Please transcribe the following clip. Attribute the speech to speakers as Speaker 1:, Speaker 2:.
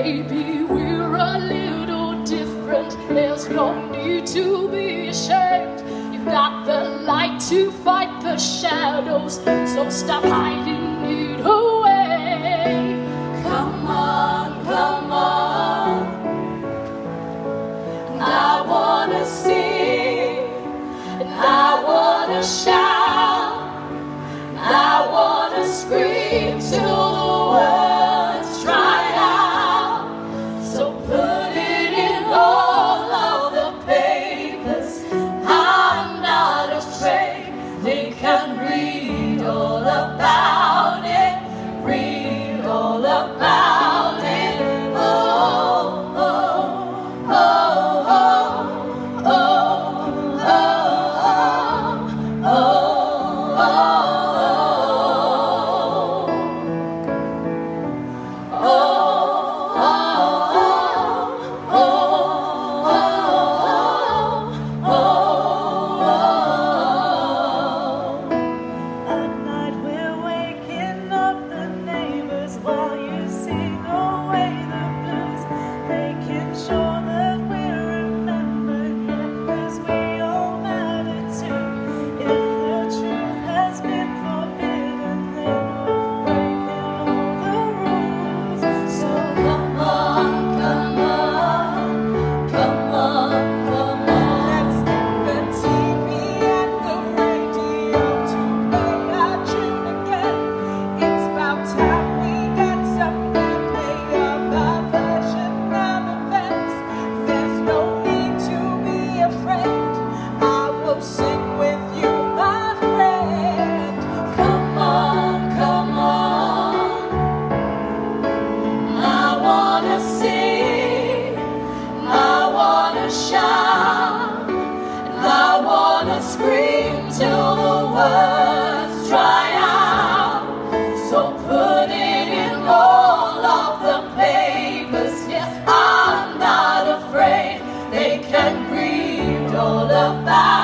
Speaker 1: maybe we're a little different. There's no need to be ashamed. You've got the light to fight the shadows, so stop hiding it away. Come on, come on. And I wanna sing, and I wanna shout, and I wanna scream till the words dry out. So put it in all of the papers. I'm not afraid. They can read all about it, read all about it. Oh, oh, oh, oh, oh, oh, oh,
Speaker 2: At night we're waking up the neighbors while you sing away the blues, making sure that we're remembered, yeah, 'cause we all matter too. If the truth has been forbidden, then we're breaking all the rules. So
Speaker 1: come on, come on, come on, come on.
Speaker 2: let's get the TV and the radio to play our tune again. It's about time we got some replay of our version of events. There's no need to be afraid. I will sing with you, my friend.
Speaker 1: Come on, come on. I wanna sing, I wanna shout, and I wanna scream till the words dry out. So put it in all of the papers. Yeah, I'm not afraid. They can read all about